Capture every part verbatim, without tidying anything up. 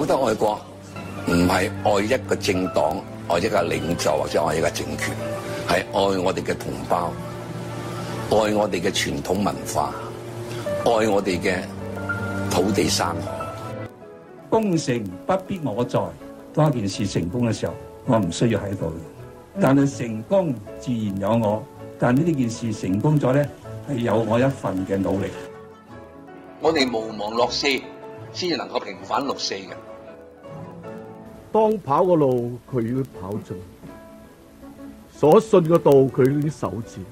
得愛國唔係愛一個政黨、愛一個領袖或者愛一個政權，係愛我哋嘅同胞，愛我哋嘅傳統文化，愛我哋嘅土地山河。 功成不必我在，當一件事成功嘅時候，我唔需要喺度，但係成功自然有我。但呢件事成功咗咧，係有我一份嘅努力。 我哋無忘六四，先至能夠平反六四嘅。 當跑個路，佢已經跑盡；所信嘅道，佢已經守住。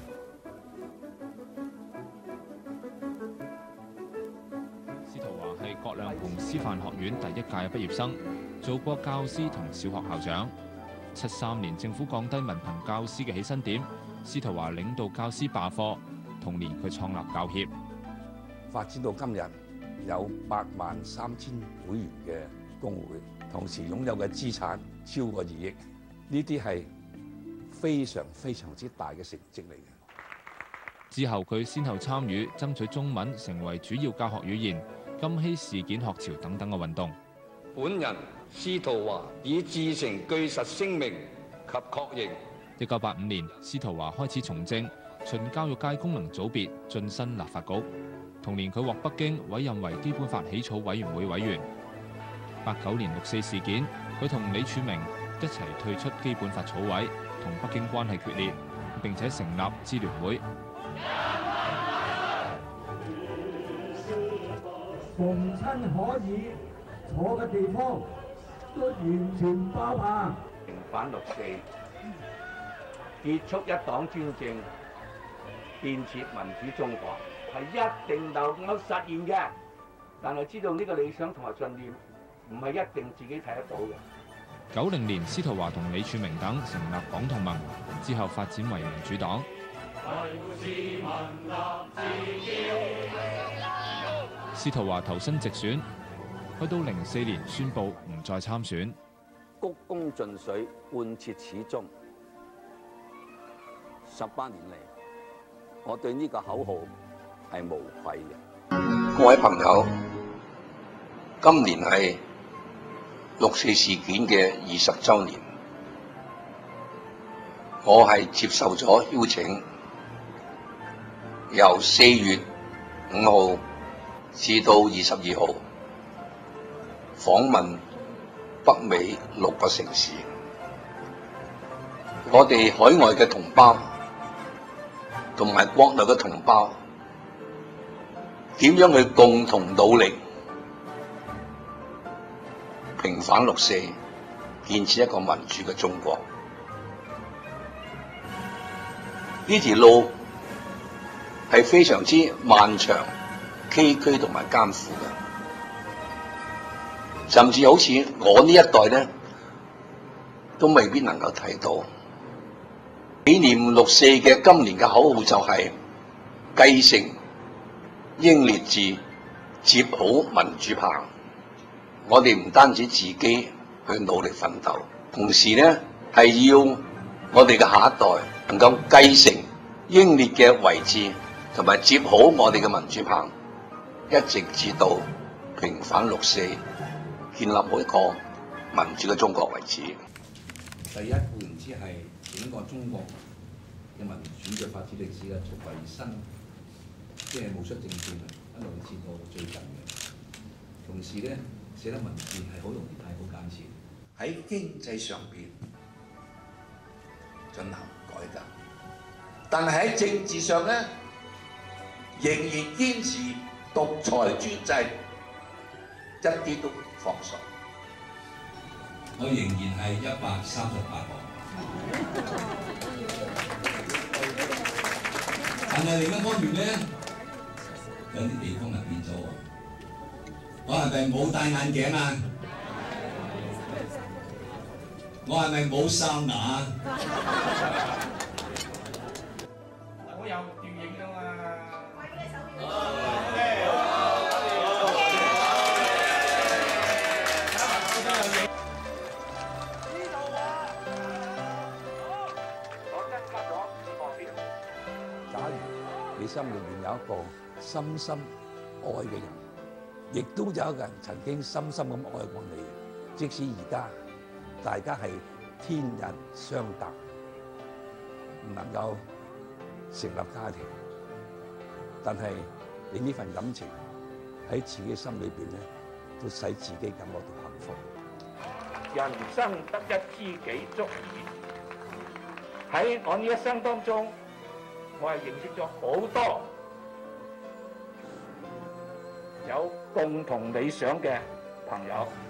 司徒華係葛量洪師範學院第一屆嘅畢業生，做過教師同小學校長。七三年政府降低文憑教師嘅起薪點，司徒華領導教師罷課。同年佢創立教協， 發展到今日有八萬三千會員嘅工會，同時擁有嘅資產超過二億，呢啲係非常非常之大嘅成績嚟嘅。 之後佢先後參與爭取中文成為主要教學語言、金禧事件學潮等等嘅運動。 本人司徒華以至誠據實聲明及確認。 一九八五年，司徒華開始從政，循教育界功能組別晉身立法局。同年佢獲北京委任為基本法起草委員會委員。八九年六四事件，佢同李柱銘一齊退出基本法草委，同北京關係決裂，並且成立支聯會。 逢親可以坐嘅地方都完全爆棚。 平反六四，結束一黨專政，建設民主中國，係一定能夠實現嘅。但係知道呢個理想同埋信念唔係一定自己睇得到嘅。 九零年，司徒華同李柱銘等成立港同盟，之後發展為民主黨。司徒華投身直選，去到零四年宣布唔再參選。 鞠躬盡瘁，貫徹始終。十八年嚟，我對呢個口號係無愧嘅。各位朋友，今年係六四事件嘅二十週年，我係接受咗邀請，由四月五號至到二十二號訪問北美六個城市，我哋海外嘅同胞同埋國內嘅同胞點樣去共同努力平反六四，建設一個民主嘅中國。呢條路係非常之漫長、崎嶇同埋艱苦嘅，甚至好似我呢一代咧，都未必能夠睇到。紀念六四嘅今年嘅口號就係繼承英烈志，接好民主棒。我哋唔單止自己去努力奮鬥，同時咧係要我哋嘅下一代能夠繼承英烈嘅遺志，同埋接好我哋嘅民主棒，一直至到平反六四，建立好一個民主嘅中國為止。第一，固然之係整個中國嘅民主嘅發展歷史嘅從維新，即係戊戌政變一路至到最近嘅。同時咧，寫得文字係好容易睇，好簡潔。喺經濟上邊進行改革，但係喺政治上咧，仍然堅持獨裁專制，一啲都唔放鬆。我仍然係一百三十八個，但係另一方面咧，有啲地方係變咗喎。我係咪冇戴眼鏡啊？我係咪冇哨牙？ 我有電影㗎嘛。 假如你心裏面有一個深深愛嘅人，亦都有一個人曾經深深咁愛過你， 即使而家大家係天人相隔，唔能夠成立家庭，但係你呢份感情喺自己心裏邊咧，都使自己感覺到幸福。 人生得一知己足矣。喺我呢一生當中，我係認識咗好多有共同理想嘅朋友。